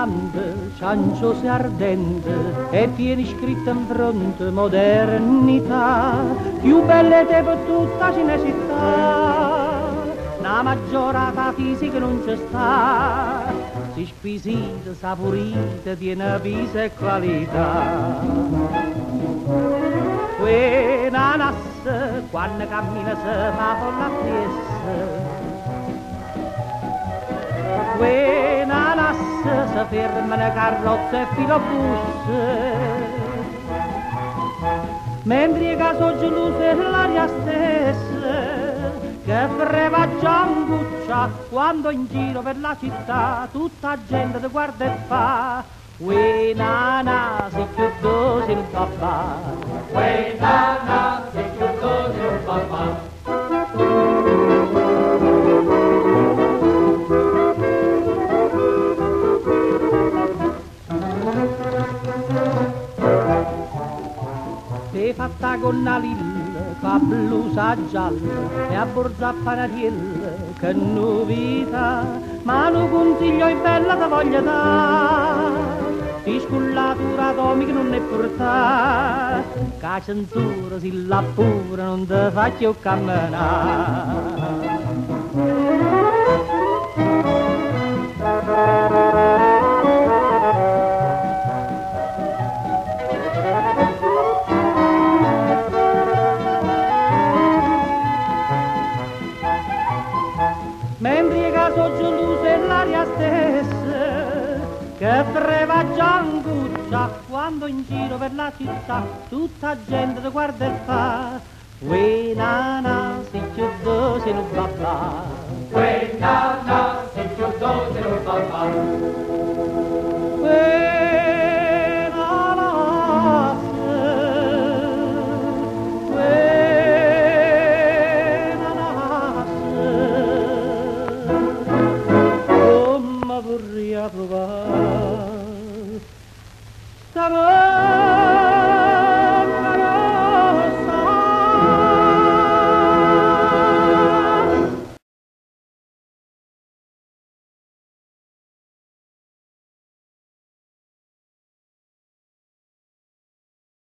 elegante, cianciosa e ardente, e tieni scritto in fronte modernità, più belle te per tutta Cinecittà, una maggiorata fisica non c'è sta, si squisita, saporita, tiene viso e qualità. Quella nasse, quando cammina se fa con la piessa, quella nasse si ferma le carrozze e filobus, mentre che so geloso è l'aria stessa, che freva Gianguccia quando in giro per la città tutta gente ti guarda e fa uè nana se più dosi il papà, uè nana se più dosi il papà. Sei fatta con una lilla, fa blusa gialla e a borza panariella, che novità, ma lo consiglio è bella da voglia da, di scullatura atomica non è portata, che censura si la pure non te fa più camminare. Mentre che so geloso è l'aria stessa, che freva Gianguccia quando in giro per la città tutta gente ti guarda e fa uè nana se più dosi non papà, uè nana se più dosi non papà, uè nana vorrei provare